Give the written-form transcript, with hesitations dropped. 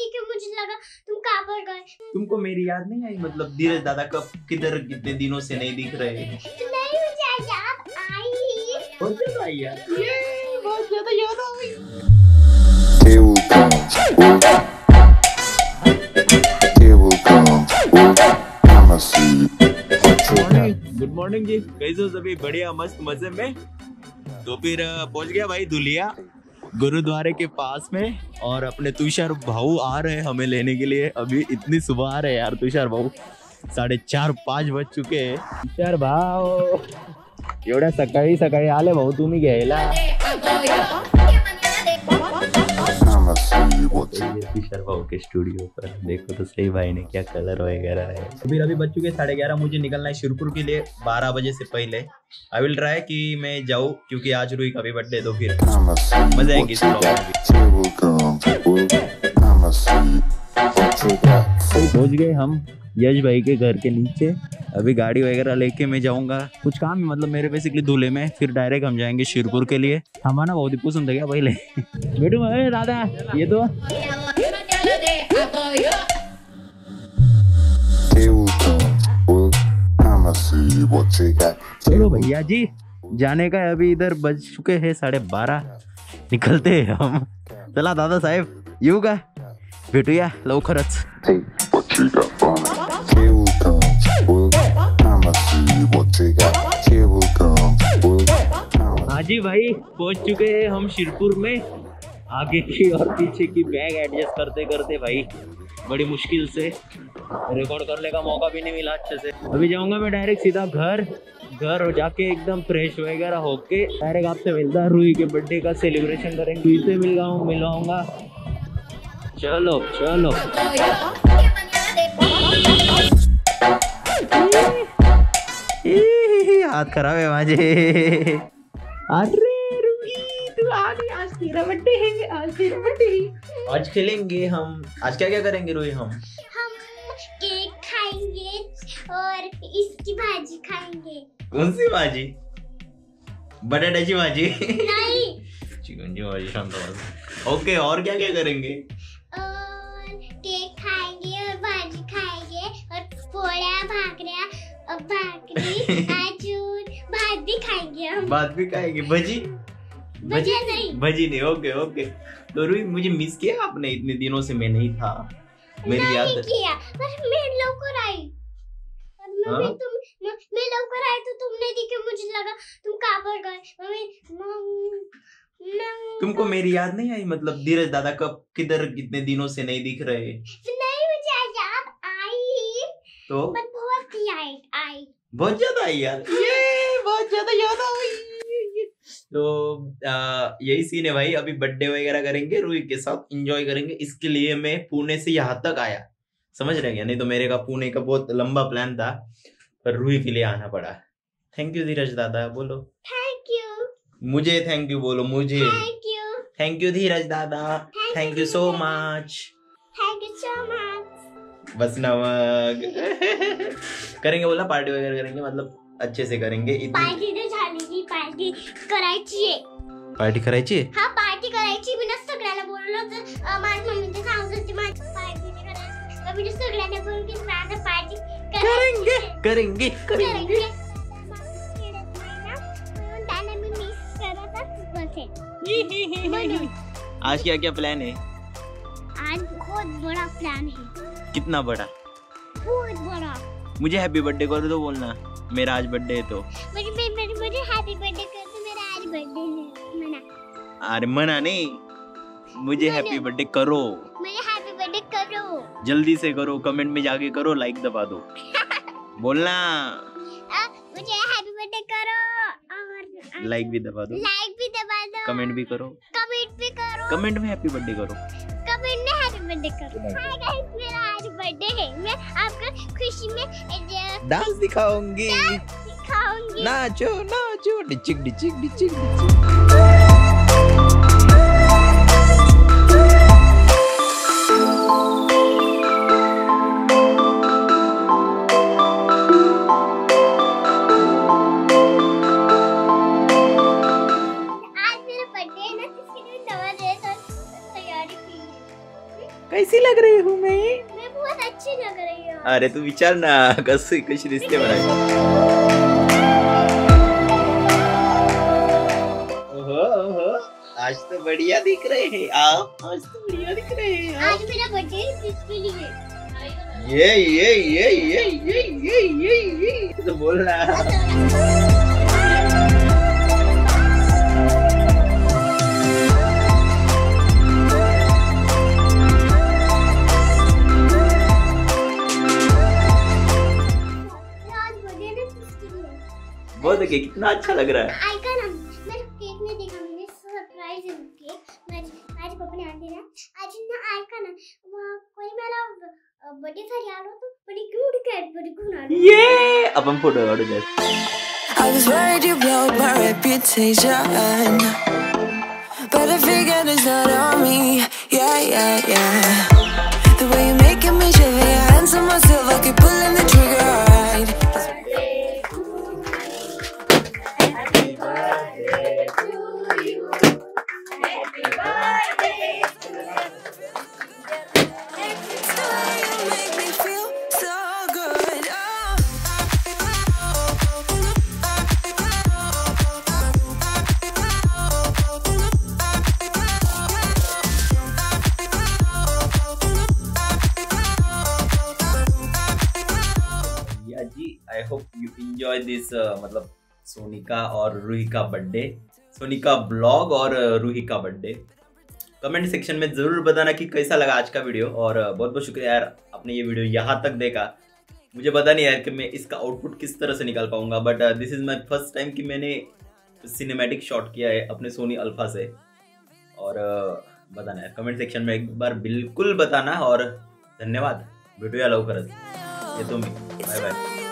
दिखे, मुझे लगा तुम कहाँ पर गए। तुमको मेरी याद नहीं आई? मतलब धीरज दादा कब किधर कितने दिनों से नहीं दिख रहे। नहीं मुझे याद आई। बहुत ज्यादा आई यार, ये बहुत ज्यादा याद आई। गुड मॉर्निंग जी, कैसे हो सभी? बढ़िया मस्त मजे में। तो फिर पहुंच गया भाई दुलिया गुरुद्वारे के पास में, और अपने तुषार भाऊ आ रहे हैं हमें लेने के लिए। अभी इतनी सुबह आ रहे हैं यार तुषार भाऊ, 4:30-5 बज चुके हैं। तुषार भाऊ एवढ्या सकाळी सकाळी आले भाऊ तुम्ही घ्यायला। तुषार भाऊ के स्टूडियो पर देखो तो सही भाई ने क्या कलर वगैरह है। अभी बज चुके 11:30, मुझे निकलना है शिरपुर के लिए 12 बजे से पहले। आई विल ट्राई कि मैं जाऊँ, क्योंकि आज रूही का भी बर्थडे, तो फिर मजा आएगी इस ब्लॉग में। पहुंच गए हम यश भाई के घर के नीचे। अभी गाड़ी वगैरह लेके मैं जाऊंगा, कुछ काम है मतलब मेरे बेसिकली दूल्हे में, फिर डायरेक्ट हम जाएंगे शिरपुर के लिए। हमारा बहुत ही पसंद है क्या पहले बेटू दादा ये तो चलो भैया जी जाने का है। अभी इधर बज चुके हैं 12:30, निकलते हैं हम। चला दादा साहेब येऊ का? भेटूया लवकरच। हाँ जी भाई पहुंच चुके हैं हम शिरपुर में। आगे की और पीछे की बैग एडजस्ट करते करते भाई बड़ी मुश्किल से रिकॉर्ड करने का मौका भी नहीं मिला अच्छे से। अभी जाऊंगा मैं डायरेक्ट सीधा घर हो जाके एकदम फ्रेश वगैरह होके डायरेक्ट आपसे मिलता रूही के बर्थडे का सेलिब्रेशन करेंगे। इसे मिलवाऊंगा। चलो चलो हाथ खराब है माझे। अरे रूही तू आ गई, आज तेरा बर्थडे है, आज खेलेंगे हम। आज क्या क्या करेंगे रूही? हम केक खाएंगे और इसकी भाजी खाएंगे। कौन सी भाजी? बटाट्याची भाजी? नहीं चिकन की भाजी। शांत। ओके, और क्या क्या करेंगे? केक खाएंगे और भाजी खाएंगे और पोळ्या भाकऱ्या और भाकरी भात भी खाएंगे हम। भात भी खाएंगे। भजी नहीं। ओके। तो रूही मुझे मिस किया आपने? इतने दिनों से मैं नहीं था, मेरी याद किया पर मैं लवकर आई। मैं लवकर आई तो तुम नहीं दिखे, मुझे लगा तुम कहाँ पर गए। तुमको मेरी याद नहीं आई? मतलब धीरज दादा कब किधर कितने दिनों से नहीं दिख रहे। नहीं मुझे याद आई तो बहुत आई बहुत ज्यादा आई यार, ये बहुत ज्यादा याद आई। तो यही सीन है भाई। अभी बर्थडे वगैरह करेंगे, रूही के साथ एंजॉय करेंगे। इसके लिए मैं पुणे से यहाँ तक आया, समझ रहे क्या? नहीं तो मेरे का पुणे का बहुत लंबा प्लान था, पर रूही के लिए आना पड़ा। थैंक यू धीरज दादा बोलो। Thank you. मुझे थैंक यू बोलो। मुझे थैंक यू धीरज दादा। Thank you so much. बस नमक करेंगे बोला, पार्टी वगैरह करेंगे, मतलब अच्छे से करेंगे। पार्टी तो झाली, पार्टी करायची आहे। पार्टी करायची? हाँ पार्टी करायची। मी सगळ्यांना बोललो तर माझ्या मम्मीने सांगितलं होती माझी पार्टी करायची। मी सगळ्यांना बोलून की माझी पार्टी करेंगे। त्याने मी मिस करतच बसेल। आज क्या क्या प्लान है? आज बहुत बड़ा प्लान है। कितना बड़ा? बहुत बड़ा। मुझे हैप्पी बर्थडे कर दो बोलना, मेरा आज बर्थडे है तो। मुझे हैप्पी बर्थडे कर दो, मेरा आज बर्थडे है। मना। अरे मना नहीं, मुझे हैप्पी बर्थडे करो। मुझे हैप्पी बर्थडे करो, जल्दी से करो, कमेंट में जाके करो, लाइक दबा दो बोलना। मुझे हैप्पी बर्थडे करो और लाइक भी दबा दो, कमेंट भी करो, कमेंट में हैप्पी बर्थडे करो, कमेंट में हैप्पी बर्थडे करो। हाय गाइस, मेरा आज बर्थडे है। मैं आपको खुशी में डांस दिखाऊंगी। नाचो डिचिक। कैसी लग रही हूँ मैं बहुत अच्छी लग रही हूँ। अरे तू विचार ना कैसे कुछ रिश्ते बनाए। ओहो आज तो बढ़िया दिख रहे हैं आप, आज तो बढ़िया दिख रहे हैं आप। आज मेरा बर्थडे है किसके लिए? ये तो बोल रहा है। बहुत है, कितना अच्छा लग रहा है। आइकन मैं केक नहीं देखा, मैंने सरप्राइज केक आज पापा ने आंटी ने आज ना आइकन कोई मेरा बर्थडे था यार, तो बड़ी क्यूट कैडबरी को ना ये अब हम फोटो काटो जैसे। I was worried you blow my reputation, but I figured it's not on me. Yeah. The way you're making me shiver, your hands on myself, I keep pulling the trigger. Right. I hope you enjoy this मतलब सोनिका और रूही का birthday, Sonika blog और रूही का birthday. Comment section में जरूर बताना कि कैसा लगा आज का वीडियो, और बहुत बहुत शुक्रिया यार आपने ये वीडियो यहाँ तक देखा। मुझे पता नहीं यार कि मैं इसका आउटपुट किस तरह से निकाल पाऊंगा, but this is my first time कि मैंने सिनेमैटिक शॉट किया है अपने सोनी अल्फा से। और बताना यार कमेंट सेक्शन में एक बार बिल्कुल बताना, और धन्यवाद। भेटूया लवकरच, येतो मी, बाय बाय।